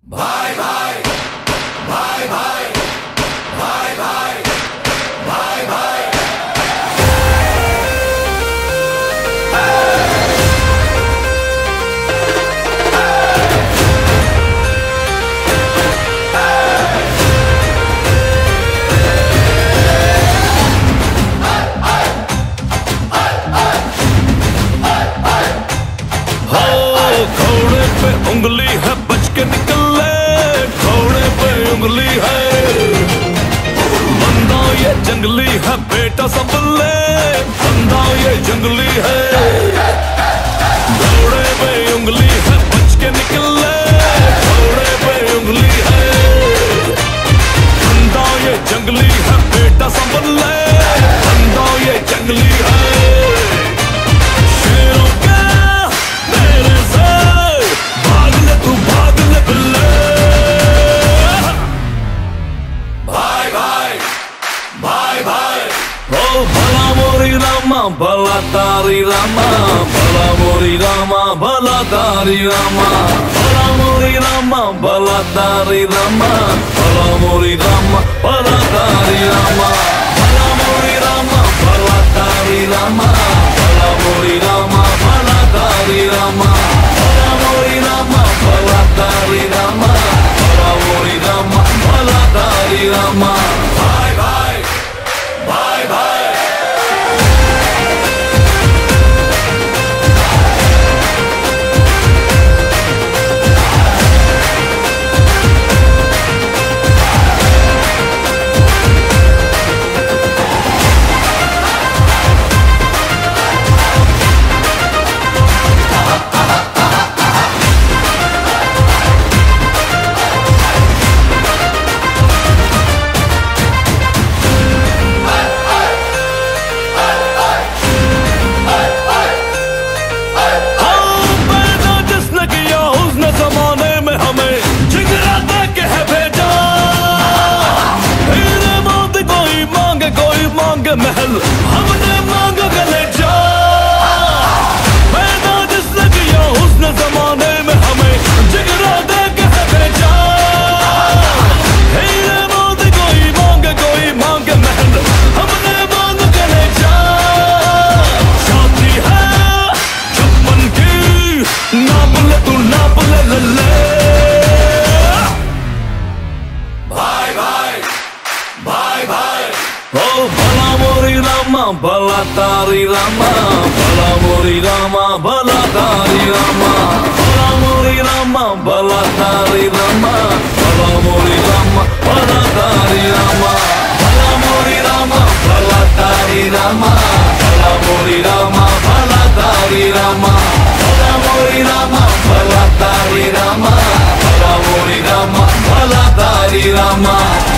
भाई भाई भाई भाई भाई भाई भाई भाई घोड़े पे उंगली है बच के निकल ले, घोड़े पे उंगली है। बंदा ये जंगली है बेटा संभल ले, बंदा ये जंगली है। घोड़े पे उंगली है बच के निकल ले, घोड़े पे उंगली है। बंदा ये जंगली है बेटा संभल ले, बंदा ये जंगली है। शेरों का मेरे से भाग ले तू भाग ले बिल्ले। भाई भाई भाई भाई ओ भला मोरी रामा भला तारी रामा, भला मोरी रामा भला तारी रामा। भला मोरी रामा भला तारी रामा, भला मोरी रामा भला तारी रामा। भला मोरी रामा भला तारी रामा, भला मोरी रामा भला तारी रामा। भला मोरी रामा भला तारी रामा, भला मोरी रामा भला तारी रामा। भाई भाई भाई भाई पैदा जिसने किया हुस्न ज़माने में हमें जिगरा देके है भेजा। हीरे मोती कोई मांगे महल, हमने मांगा कलेजा। पैदा जिसने किया हुस्न ज़माने में हमें जिगरा देके है भेजा। हीरे मोती कोई मांगे महल, हमने मांगा कलेजा। शादी है छप्पन की, नाप ले तू नाप ले लल्ले। भाई भाई भाई भाई ओ भला मोरी रामा भला तारी रामा, भला मोरी रामा भला तारी रामा। भला मोरी रामा भला तारी रामा, भला मोरी रामा भला तारी रामा। भला मोरी रामा भला तारी रामा, भला मोरी रामा भला तारी रामा। भला मोरी रामा भला तारी रामा, भला मोरी रामा भला तारी रामा।